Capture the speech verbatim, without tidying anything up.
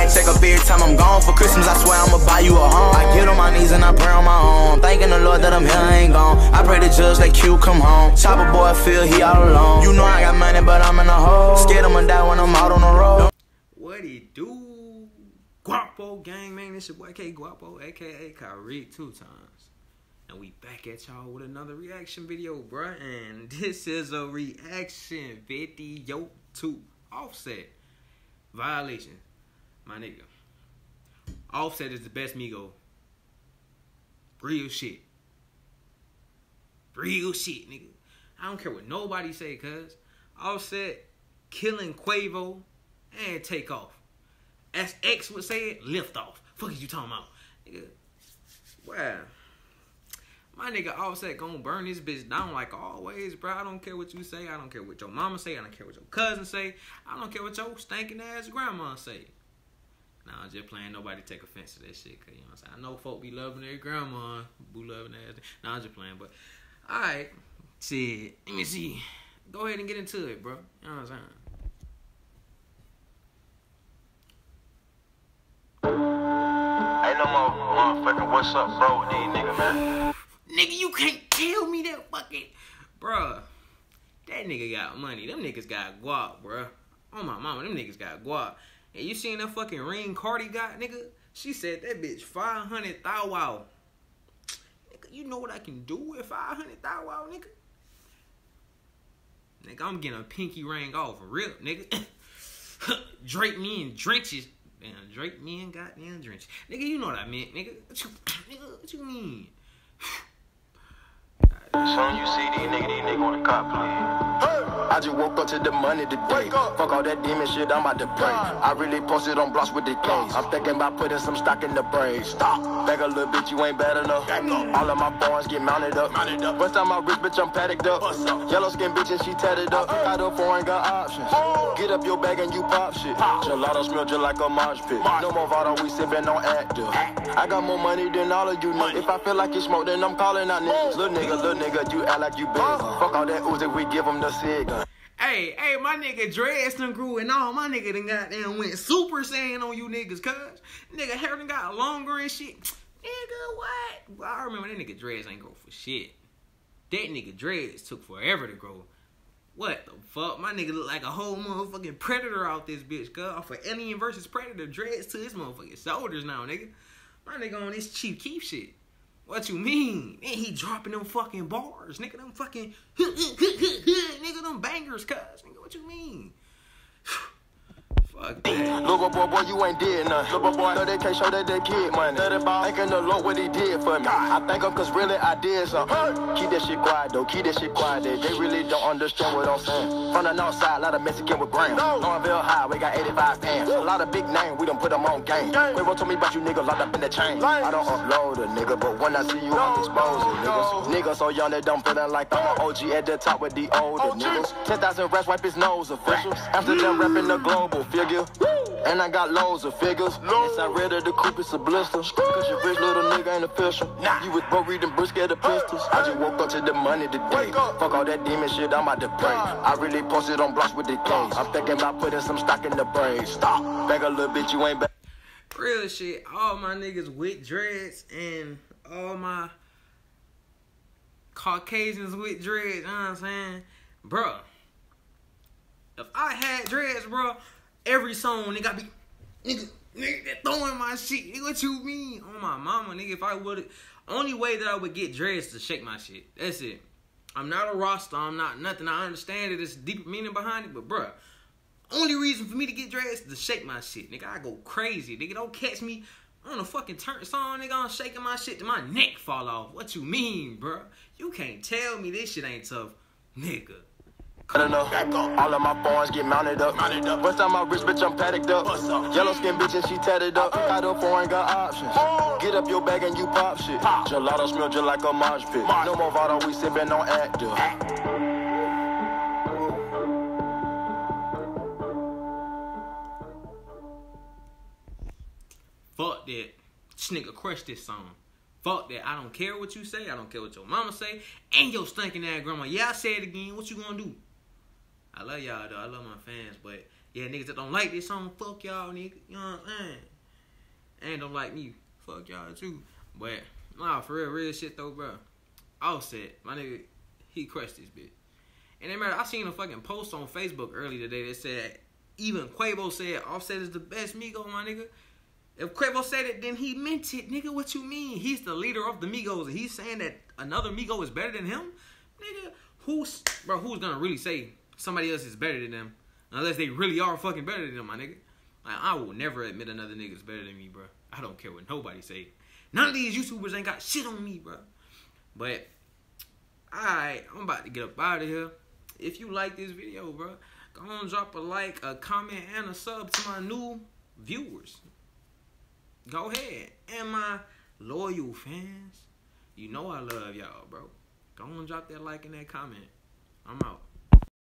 Check up every time I'm gone. For Christmas, I swear I'ma buy you a home. I get on my knees and I pray on my own. Thanking the Lord that I'm here, I ain't gone. I pray the judge that Q come home. Chopper boy feel he all alone. You know I got money, but I'm in a hole. Scared I'ma die when I'm out on the road. What it do? Guapo gang, man. This your boy K Guapo, aka Kyrie, two times. And we back at y'all with another reaction video, bruh. And this is a reaction video to Offset. Violation. My nigga. Offset is the best Migo. Real shit. Real shit, nigga. I don't care what nobody say, cuz. Offset killing Quavo and take off. As X would say it, lift off. Fuck is you talking about? Nigga. Wow. My nigga Offset gonna burn this bitch down like always, bro. I don't care what you say. I don't care what your mama say. I don't care what your cousin say. I don't care what your stinking ass grandma say. Nah, I'm just playing. Nobody take offense to that shit. Cause you know what I'm saying? I know folk be loving their grandma. Boo loving ass. Nah, I'm just playing. But, alright. Shit. Let me see. Go ahead and get into it, bro. You know what I'm saying? Ain't no more motherfucking what's up, bro, with these niggas, man. Nigga, you can't tell me that fucking... Bruh. That nigga got money. Them niggas got guap, bruh. Oh, my mama. Them niggas got guap. And you seen that fucking ring Cardi got, nigga? She said that bitch five hundred thousand. Wow. Nigga, you know what I can do with five hundred thousand, wow, nigga? Nigga, I'm getting a pinky ring off. For real, nigga. Drape me in drenches. Damn, drape me in goddamn drenches. Nigga, you know what I meant, nigga. What you, nigga, what you mean? Soon you see these niggas, these niggas wanna cop, please. I just woke up to the money today. Fuck all that demon shit, I'm about to pray. I really posted on blocks with the case. I'm thinking about putting some stock in the braids. Stop. Beg a little bitch, you ain't bad enough. All of my boys get mounted up. First time I rich, bitch, I'm paddocked up. Yellow skin bitch and she tatted up. Got up foreign, got options. Get up your bag and you pop shit. Gelato smell just like a mosh pit. No more Vado, we sippin' on active. I got more money than all of you niggas. If I feel like you smoke, then I'm calling out niggas. Little nigga, little nigga, you act like you big. Fuck all that Uzi, we give them the cigar. Hey, hey, my nigga Dreads done grew and all. My nigga done goddamn went super saiyan on you niggas, cuz. Nigga hair done got longer and shit. Nigga, what? Well, I remember that nigga Dreads ain't grow for shit. That nigga Dreads took forever to grow. What the fuck? My nigga look like a whole motherfucking predator out this bitch, cuz. Off of Alien versus Predator, Dreads to his motherfucking shoulders now, nigga. My nigga on this Chief Keef shit. What you mean? And he dropping them fucking bars, nigga. Them fucking, nigga, them bangers, cuz. Nigga, what you mean? Fuck that. Little boy, boy, you ain't did nothing. Little boy, no, they can't show that they kid money. Thinking the Lord what he did for me. I thank him cause really I did something. Keep that shit quiet though, keep that shit quiet. They, they really don't understand what I'm saying. From the north side, a lot of Mexican with grams. Northville High, we got eighty-five pants. A lot of big names, we done put them on game. Quavo told me about you niggas locked up in the chain. I don't upload a nigga, but when I see you, I'm exposing niggas. Niggas so young they don't feelin' like I'm an O G at the top with the older niggas. ten thousand rats wipe his nose officials. After them reppin' the global figure. And I got loads of figures. Inside red of the coupe, it's a blister. Cause your rich little nigga ain't official. You was broke reading brisket of pistols. I just woke up to the money today. Fuck all that demon shit, I'm about to pray. I really posted on blocks with the case. I'm thinking about putting some stock in the braids. Stop. Beg a little bitch, you ain't bad. Real shit. All my niggas with dreads and all my Caucasians with dreads. You know what I'm saying? Bruh. If I had dreads, bruh, every song, nigga, I be, nigga, nigga, they throwing my shit. Nigga, what you mean? On my mama, nigga, if I would, only way that I would get dreads to shake my shit. That's it. I'm not a roster. I'm not nothing. I understand that there's deeper meaning behind it, but bruh, only reason for me to get dreads is to shake my shit. Nigga, I go crazy. Nigga, don't catch me on a fucking turn song, nigga. I'm shaking my shit to my neck fall off. What you mean, bruh? You can't tell me this shit ain't tough, nigga. All of my boys get mounted up. First time I rich, bitch, I'm paddocked up. Yellow skin bitch and she tatted up. Got up foreign, got options. Get up your bag and you pop shit. Gelato smell just like a mosh pit. No more Vado, we sippin' on active. Fuck that. This nigga crushed this song. Fuck that. I don't care what you say. I don't care what your mama say. And your stinking ass grandma. Yeah, I say it again. What you gonna do? I love y'all, though. I love my fans. But Yeah, niggas that don't like this song, fuck y'all, nigga. You know what I'm saying? And don't like me, fuck y'all too. But nah, for real, real shit though, bro. Offset, my nigga, he crushed this bitch. And then, man, I seen a fucking post on Facebook earlier today that said even Quavo said Offset is the best Migos, my nigga. If Quavo said it, then he meant it, nigga. What you mean? He's the leader of the Migos, and he's saying that another Migo is better than him, nigga. Who's, bro? Who's gonna really say somebody else is better than them, unless they really are fucking better than them, my nigga? Like, I will never admit another nigga's better than me, bro. I don't care what nobody say. None of these YouTubers ain't got shit on me, bro. But alright, I'm about to get up out of here. If you like this video, bro, go on, drop a like, a comment, and a sub to my new viewers. Go ahead. And my loyal fans, you know I love y'all, bro. Go on, drop that like and that comment. I'm out.